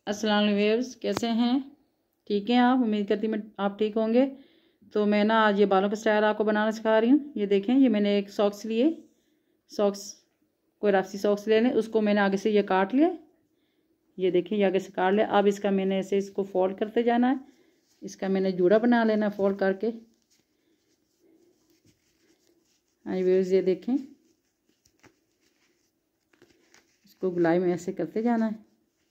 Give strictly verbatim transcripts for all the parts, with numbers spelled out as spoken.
अस्सलाम वालेकुम व्यूअर्स, कैसे हैं? ठीक हैं आप? उम्मीद करती मैं आप ठीक होंगे। तो मैं ना आज ये बालों का स्टाइल आपको बनाना सिखा रही हूँ। ये देखें, ये मैंने एक सॉक्स लिए, सॉक्स कोई रास्ती सॉक्स ले लें, उसको मैंने आगे से ये काट लिया। ये देखें, ये आगे से काट लिया। अब इसका मैंने ऐसे इसको फोल्ड करते जाना है। इसका मैंने जूड़ा बना लेना फोल्ड करके। हाँ व्यूअर्स, ये देखें, इसको गुलाई में ऐसे करते जाना है।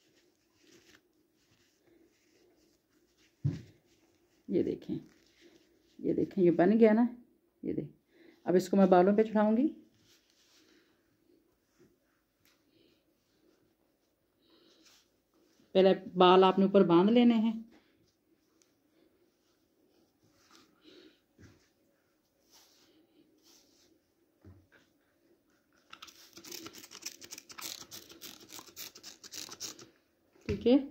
ये देखें, ये देखें, ये बन गया ना। ये देख, अब इसको मैं बालों पे चढ़ाऊंगी। पहले बाल आपने ऊपर बांध लेने हैं। ठीक है,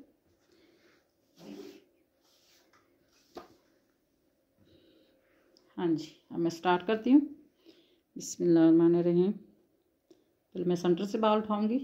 हाँ जी, अब मैं स्टार्ट करती हूँ। बिस्मिल्लाहिर्रहमानिर्रहीम। पहले मैं सेंटर से बाल उठाऊंगी।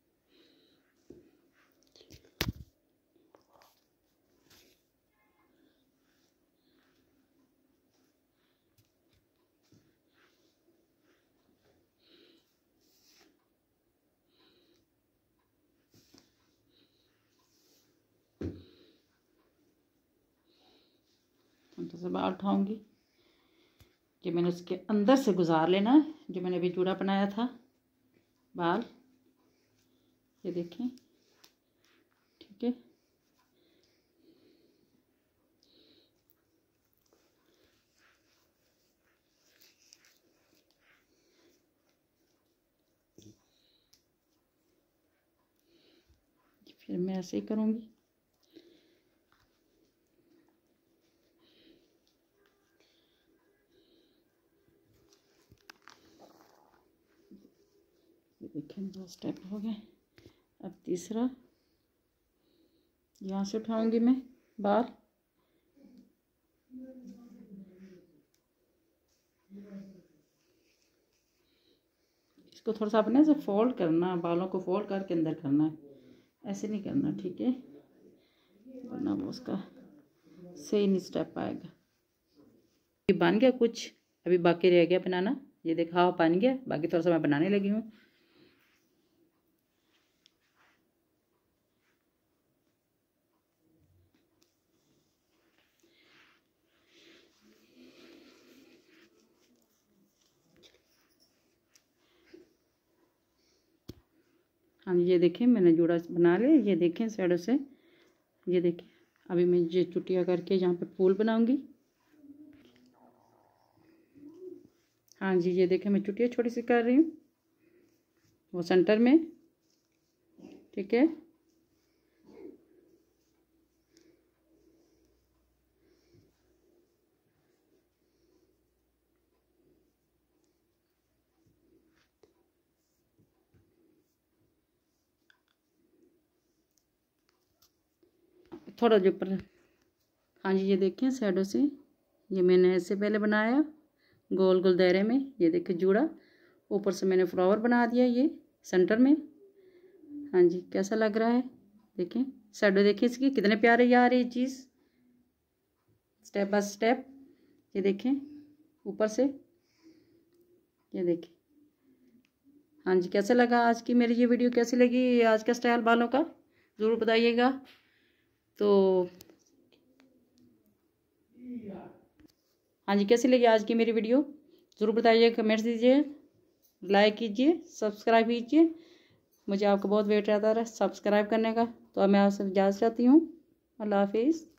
सेंटर से बाल उठाऊंगी। ये मैंने उसके अंदर से गुजार लेना है, जो मैंने अभी जूड़ा बनाया था बाल। ये देखें, ठीक है। फिर मैं ऐसे ही करूँगी। देखें, दो स्टेप हो गए। अब तीसरा, यहाँ से उठाऊंगी मैं बाल। इसको थोड़ा सा अपने से फोल्ड करना, बालों को फोल्ड करके अंदर करना है, ऐसे नहीं करना, ठीक है, वरना वो उसका सही नहीं स्टेप आएगा। ये बन गया, कुछ अभी बाकी रह गया बनाना। ये देखा, हाँ बन गया, बाकी थोड़ा सा मैं बनाने लगी हूँ। हाँ जी, ये देखें, मैंने जूड़ा बना लिया। ये देखें साइडों से, ये देखें। अभी मैं ये चुटिया करके यहाँ पे फूल बनाऊंगी। हाँ जी, ये देखें, मैं चुटिया छोटी सी कर रही हूँ, वो सेंटर में, ठीक है। थोड़ा जो ऊपर, हाँ जी, ये देखें साइडों से, ये मैंने ऐसे पहले बनाया गोल गोल दायरे में। ये देखिए जूड़ा, ऊपर से मैंने फ्लावर बना दिया ये सेंटर में। हाँ जी, कैसा लग रहा है? देखें साइडों, देखिए इसकी कितने प्यारे ये आ रही चीज़, स्टेप बाय स्टेप। ये देखें ऊपर से, ये देखें। हाँ जी, कैसा लगा आज की मेरी ये वीडियो? कैसी लगी आज का स्टाइल बालों का, ज़रूर बताइएगा। तो हाँ जी, कैसी लगी आज की मेरी वीडियो, ज़रूर बताइए, कमेंट्स दीजिए, लाइक कीजिए, सब्सक्राइब कीजिए। मुझे आपका बहुत वेट रहता है सब्सक्राइब करने का। तो अब मैं आपसे इजाज़त चाहती हूँ। अल्लाह हाफिज़।